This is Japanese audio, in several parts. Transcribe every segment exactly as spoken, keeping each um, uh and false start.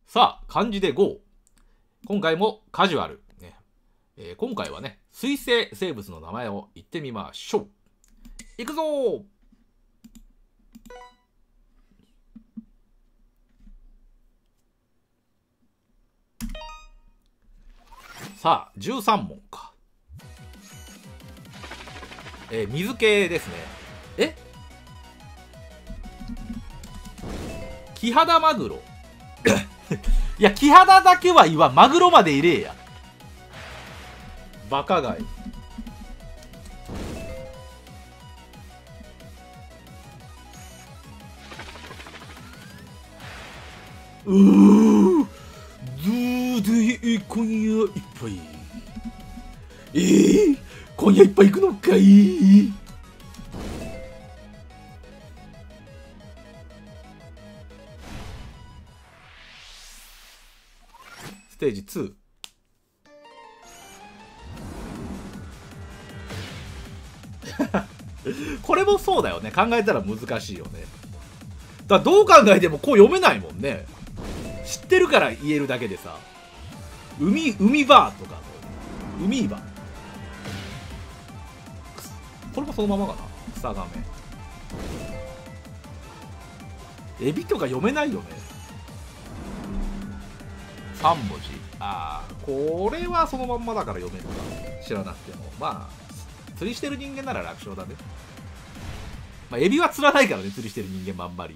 さあ、漢字でご。今回もカジュアル。ねえー、今回はね、水生生物の名前を言ってみましょう。いくぞー。さあ、じゅうさん問か。えー、水系ですね。えキハダマグロ。いや、キハダだけは言わん。マグロまで入れえや。バカ貝。うーずーで今夜いっぱい。えー、今夜いっぱい行くのかい。ステージツー。これもそうだよね。考えたら難しいよね。だからどう考えてもこう読めないもんね。知ってるから言えるだけでさ。海、海バーとか、海バー。これもそのままかな。草ガメ。エビとか読めないよね。さん文字。ああ、これはそのまんまだから読めるか。知らなくても。まあ、釣りしてる人間なら楽勝だね。まあ、エビは釣らないからね、釣りしてる人間もあんまり。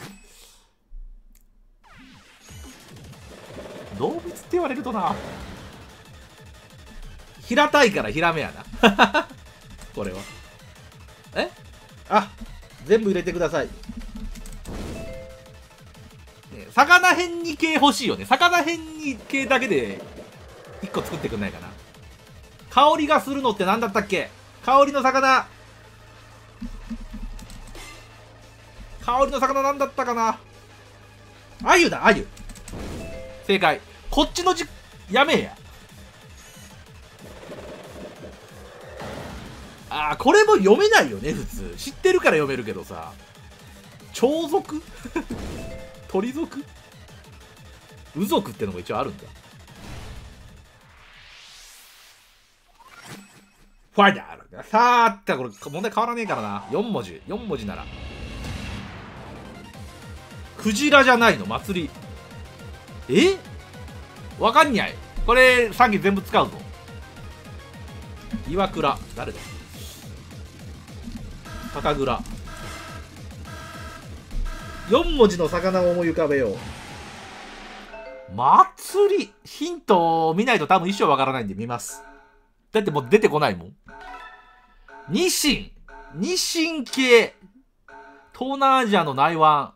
動物って言われるとな。平たいからヒラメやな。これは。えあ、全部入れてください。ね、魚辺に系欲しいよね。魚辺に系だけでいっこ作ってくんないかな。香りがするのって何だったっけ。香りの魚。香りの魚何だったかな。アユだ、アユ。正解。こっちのじやめえや。ああ、これも読めないよね、普通。知ってるから読めるけどさ。鳥族鳥族ウ族ってのも一応あるんだ。ファイナル。さあって、これ問題変わらねえからな。よん文字。よん文字なら。クジラじゃないの、祭り。えわかんにゃい。これ、さんき全部使うぞ。岩倉。誰だ。酒蔵。よん文字の魚を思い浮かべよう。祭り。ヒントを見ないと多分一生わからないんで見ます。だってもう出てこないもん。ニシン。ニシン系。東南アジアの内湾。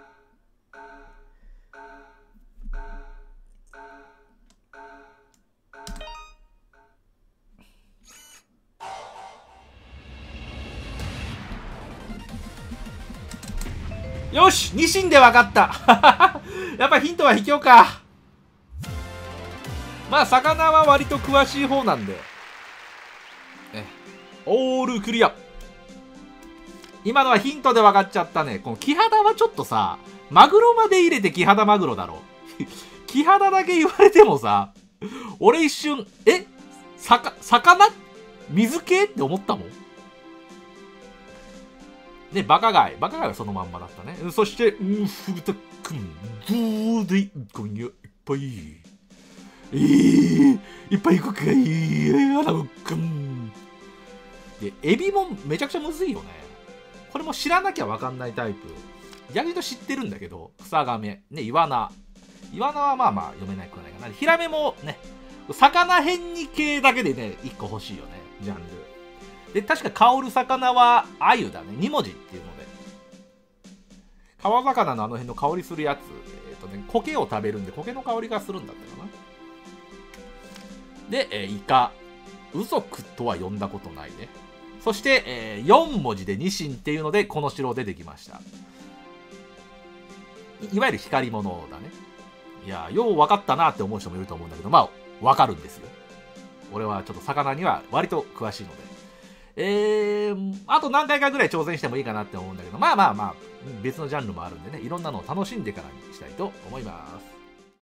よし、ニシンで分かった。やっぱヒントは秘境か。まあ魚は割と詳しい方なんで、ね、オールクリア。今のはヒントで分かっちゃったね。このキハダはちょっとさ、マグロまで入れてキハダマグロだろ。キハダだけ言われてもさ、俺一瞬えさか魚水系って思ったもんね。バカ貝。バカ貝はそのまんまだったね。そして、うふうたくん、どうで今夜いっぱい。えー、いっぱい行くかい。あらうくん。で、エビもめちゃくちゃむずいよね。これも知らなきゃわかんないタイプ。逆に言うと知ってるんだけど、草ガメ。ね、イワナ。イワナはまあまあ読めないくはないかな。ヒラメもね、魚辺に系だけでね、いっこ欲しいよね、ジャンル。で、確か香る魚はアユだね。に文字っていうので。川魚のあの辺の香りするやつ。えっとね、苔を食べるんで、苔の香りがするんだったかな。で、えー、イカ。ウ族とは呼んだことないね。そして、えー、よん文字でニシンっていうので、この城出てきました。い, いわゆる光り物だね。いやー、よう分かったなって思う人もいると思うんだけど、まあ、分かるんですよ。俺はちょっと魚には割と詳しいので。えー、あと何回かぐらい挑戦してもいいかなって思うんだけど、まあまあまあ、別のジャンルもあるんでね、いろんなのを楽しんでからにしたいと思います。